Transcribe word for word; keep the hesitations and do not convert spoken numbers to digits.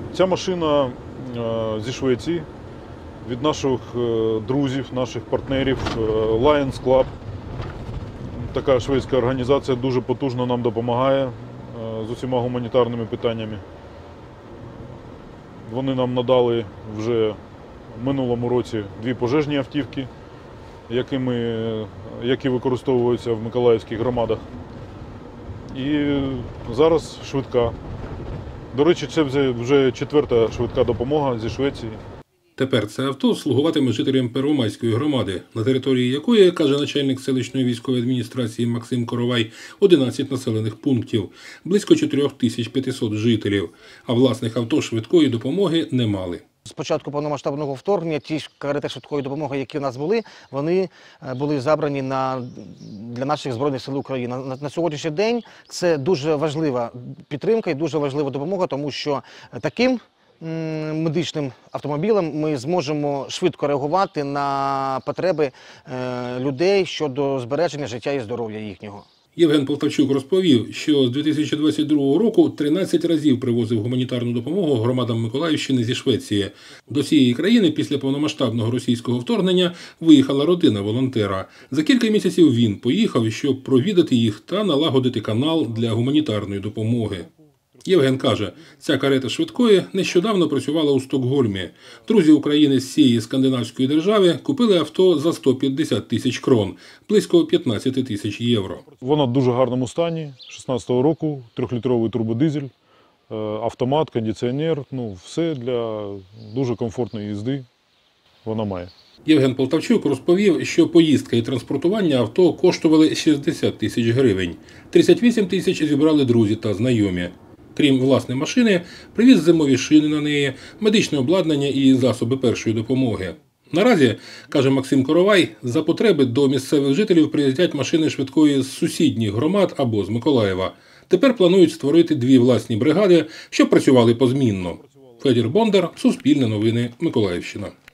Ця машина зі Швеції, від наших друзів, наших партнерів Lions Club. Така шведська організація дуже потужно нам допомагає з усіма гуманітарними питаннями. Вони нам надали вже в минулому році дві пожежні автівки, які, ми, які використовуються в миколаївських громадах. І зараз швидка. До речі, це вже четверта швидка допомога зі Швеції. Тепер це авто слугуватиме жителям Первомайської громади, на території якої, каже начальник селищної військової адміністрації Максим Коровай, одинадцять населених пунктів, близько чотири тисячі п'ятсот жителів, а власних авто швидкої допомоги не мали. З початку повномасштабного вторгнення ті ж карети швидкої допомоги, які у нас були, вони були забрані на, для наших Збройних сил України. На, на сьогоднішній день це дуже важлива підтримка і дуже важлива допомога, тому що таким медичним автомобілем ми зможемо швидко реагувати на потреби людей щодо збереження життя і здоров'я їхнього. Євген Полтавчук розповів, що з дві тисячі двадцять другого року тринадцять разів привозив гуманітарну допомогу громадам Миколаївщини зі Швеції. До цієї країни після повномасштабного російського вторгнення виїхала родина волонтера. За кілька місяців він поїхав, щоб провідати їх та налагодити канал для гуманітарної допомоги. Євген каже, ця карета швидкої нещодавно працювала у Стокгольмі. Друзі України з цієї скандинавської держави купили авто за сто п'ятдесят тисяч крон, близько п'ятнадцять тисяч євро. Вона в дуже гарному стані, шістнадцятого року, трьохлітровий турбодизель, автомат, кондиціонер, ну все для дуже комфортної їзди вона має. Євген Полтавчук розповів, що поїздка і транспортування авто коштували шістдесят тисяч гривень. тридцять вісім тисяч зібрали друзі та знайомі. Крім власної машини, привіз зимові шини на неї, медичне обладнання і засоби першої допомоги. Наразі, каже Максим Коровай, за потреби до місцевих жителів приїздять машини швидкої з сусідніх громад або з Миколаєва. Тепер планують створити дві власні бригади, щоб працювали позмінно. Федір Бондар, Суспільне новини, Миколаївщина.